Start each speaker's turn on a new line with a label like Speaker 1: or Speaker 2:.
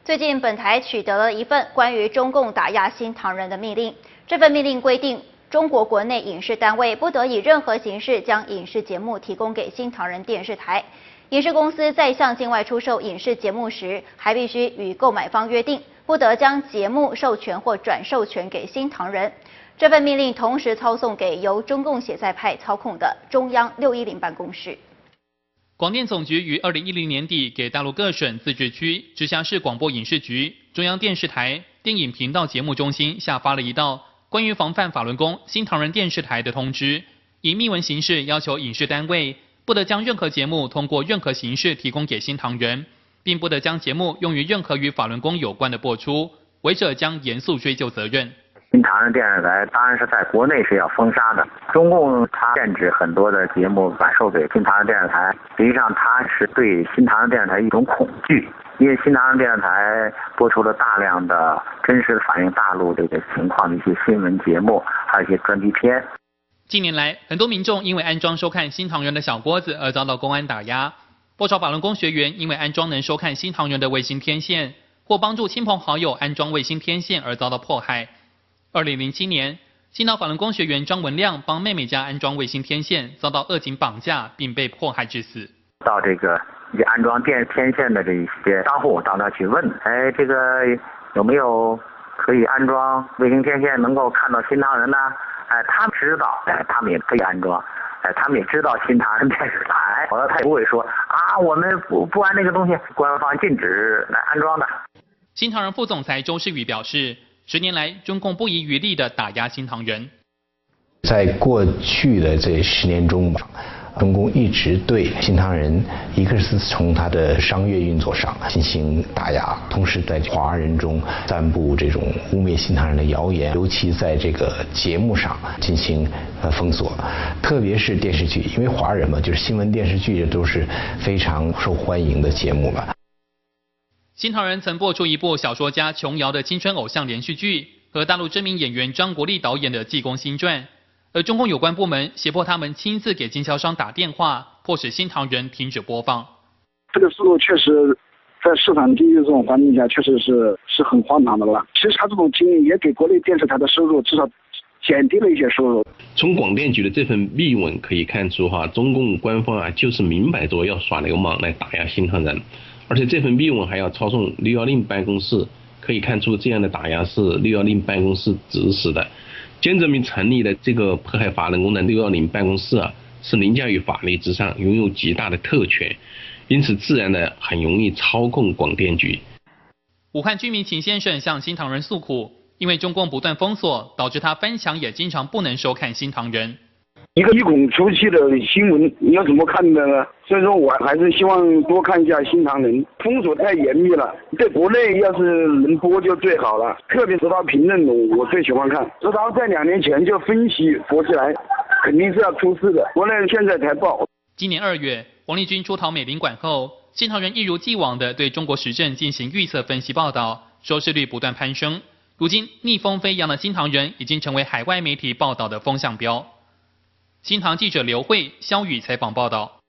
Speaker 1: 最近本台取得了一份关于中共打压新唐人的命令。这份命令规定，中国国内影视单位不得以任何形式将影视节目提供给新唐人电视台。影视公司在向境外出售影视节目时，还必须与购买方约定，不得将节目授权或转授权给新唐人。这份命令同时操送给由中共写在派操控的中央610办公室。
Speaker 2: 广电总局于2010年底给大陆各省、自治区、直辖市广播影视局、中央电视台电影频道节目中心下发了一道关于防范法轮功新唐人电视台的通知，以密文形式要求影视单位不得将任何节目通过任何形式提供给新唐人，并不得将节目用于任何与法轮功有关的播出，违者将严肃追究责任。
Speaker 3: 新唐人电视台当然是在国内是要封杀的。中共它限制很多的节目转授给新唐人电视台，实际上它是对新唐人电视台一种恐惧，因为新唐人电视台播出了大量的真实反映大陆这个情况的一些新闻节目，还有一些专题片。
Speaker 2: 近年来，很多民众因为安装收看新唐人的小锅子而遭到公安打压，不少法轮功学员因为安装能收看新唐人的卫星天线，或帮助亲朋好友安装卫星天线而遭到迫害。2007年，新唐法轮功学员张文亮帮妹妹家安装卫星天线，遭到恶警绑架并被迫害致死。
Speaker 3: 到这个安装天线的这些商户到那去问，这个有没有可以安装卫星天线能够看到新唐人呢？他们知道，他们也可以安装，他们也知道新唐人电视台，后来他也不会说啊，我们不安这个东西，官方禁止来安装的。
Speaker 2: 新唐人副总裁周世宇表示，10年来，中共不遗余力地打压新唐人。
Speaker 4: 在过去的这10年中吧，中共一直对新唐人，一个是从他的商业运作上进行打压，同时在华人中散布这种污蔑新唐人的谣言，尤其在这个节目上进行封锁，特别是电视剧，因为华人嘛，就是新闻电视剧这都是非常受欢迎的节目了。
Speaker 2: 新唐人曾播出一部小说家琼瑶的青春偶像连续剧，和大陆知名演员张国立导演的《济公新传》，而中共有关部门胁迫他们亲自给经销商打电话，迫使新唐人停止播放。
Speaker 5: 这个思路确实在市场经济这种环境下，确实是很荒唐的了。其实他这种经营也给国内电视台的收入至少减低了一些收入。
Speaker 6: 从广电局的这份密文可以看出中共官方就是明摆着要耍流氓来打压新唐人。而且这份密文还要操纵610办公室，可以看出这样的打压是610办公室指使的。江泽民成立的这个迫害法轮功的610办公室是凌驾于法律之上，拥有极大的特权，因此自然的很容易操控广电局。
Speaker 2: 武汉居民秦先生向新唐人诉苦，因为中共不断封锁，导致他翻墙也经常不能收看新唐人。
Speaker 5: 一个一孔出气的新闻，你要怎么看的呢？所以说我还是希望多看一下新唐人。封锁太严密了，在国内要是能播就最好了。特别石涛评论我最喜欢看，石涛在2年前就分析佛起来，肯定是要出事的，国内现在才报。
Speaker 2: 今年2月，王立军出逃美领馆后，新唐人一如既往地对中国时政进行预测分析报道，收视率不断攀升。如今逆风飞扬的新唐人已经成为海外媒体报道的风向标。新唐记者刘慧、肖宇采访报道。